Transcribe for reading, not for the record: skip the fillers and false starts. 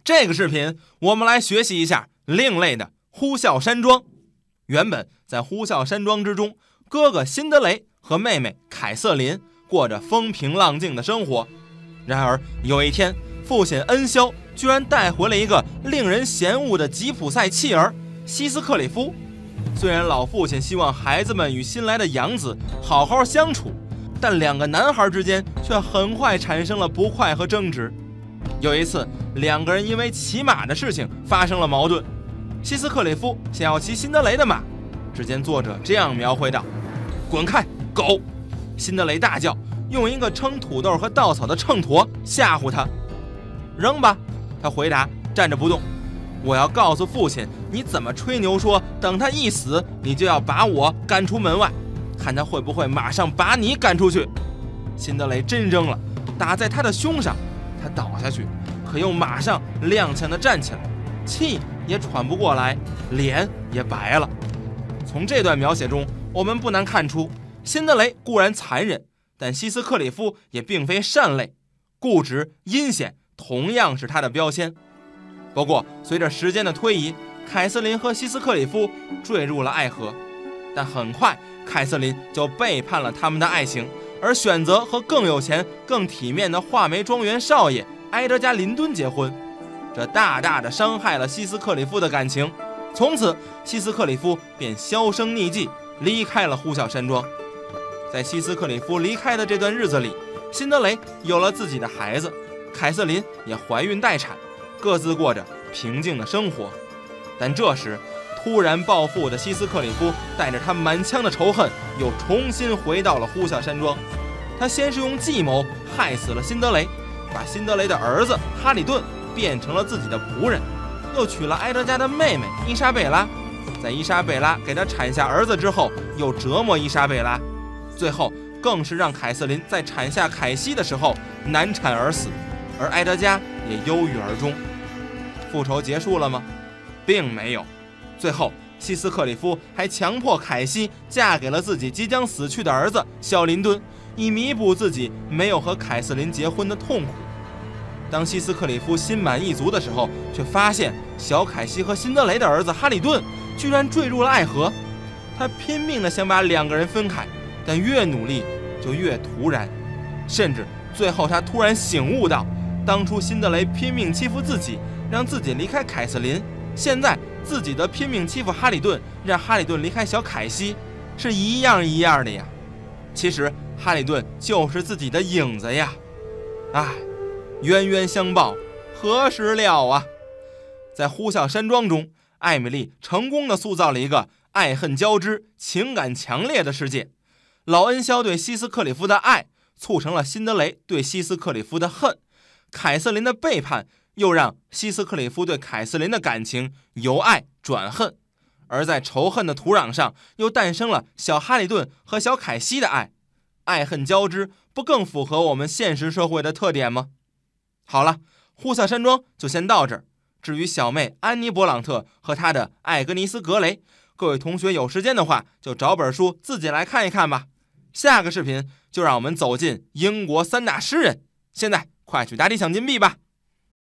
这个视频我们来学习一下另类的呼啸山庄。原本在呼啸山庄之中，哥哥辛德雷和妹妹凯瑟琳过着风平浪静的生活。然而有一天，父亲恩肖居然带回了一个令人嫌恶的吉普赛弃儿希斯克里夫。虽然老父亲希望孩子们与新来的养子好好相处，但两个男孩之间却很快产生了不快和争执。有一次，两个人因为骑马的事情发生了矛盾。希斯克里夫想要骑辛德雷的马，只见作者这样描绘道：滚开，狗！辛德雷大叫，用一个称土豆和稻草的秤砣吓唬他。扔吧，他回答，站着不动。我要告诉父亲，你怎么吹牛说等他一死，你就要把我赶出门外，看他会不会马上把你赶出去。辛德雷真扔了，打在他的胸上，他倒下去，可又马上踉跄地站起来，气也喘不过来，脸也白了。从这段描写中，我们不难看出，辛德雷固然残忍，但希斯克里夫也并非善类，固执阴险同样是他的标签。不过随着时间的推移，凯瑟琳和希斯克里夫坠入了爱河，但很快凯瑟琳就背叛了他们的爱情，而选择和更有钱更体面的画眉庄园少爷埃德加·林顿结婚，这大大的伤害了希斯克里夫的感情。从此希斯克里夫便销声匿迹，离开了呼啸山庄。在希斯克里夫离开的这段日子里，辛德雷有了自己的孩子，凯瑟琳也怀孕待产，各自过着平静的生活。但这时突然暴富的希斯克里夫带着他满腔的仇恨，又重新回到了呼啸山庄。他先是用计谋害死了辛德雷，把辛德雷的儿子哈里顿变成了自己的仆人，又娶了埃德加的妹妹伊莎贝拉。在伊莎贝拉给他产下儿子之后，又折磨伊莎贝拉，最后更是让凯瑟琳在产下凯西的时候难产而死，而埃德加也忧郁而终。复仇结束了吗？并没有。最后希斯克里夫还强迫凯西嫁给了自己即将死去的儿子小林顿，以弥补自己没有和凯瑟琳结婚的痛苦。当希斯克里夫心满意足的时候，却发现小凯西和辛德雷的儿子哈里顿居然坠入了爱河。他拼命地想把两个人分开，但越努力就越突然，甚至最后他突然醒悟到，当初辛德雷拼命欺负自己，让自己离开凯瑟琳，现在自己的拼命欺负哈里顿，让哈里顿离开小凯西，是一样一样的呀。其实哈里顿就是自己的影子呀。唉，冤冤相报何时了啊。在呼啸山庄中，艾米丽成功地塑造了一个爱恨交织、情感强烈的世界。老恩肖对希斯克里夫的爱促成了辛德雷对希斯克里夫的恨，凯瑟琳的背叛又让希斯克里夫对凯瑟琳的感情由爱转恨，而在仇恨的土壤上又诞生了小哈里顿和小凯西的爱。爱恨交织，不更符合我们现实社会的特点吗？好了，呼啸山庄就先到这儿。至于小妹安妮·勃朗特和她的艾格尼斯·格雷，各位同学有时间的话就找本书自己来看一看吧。下个视频就让我们走进英国3大诗人。现在快去答题抢金币吧。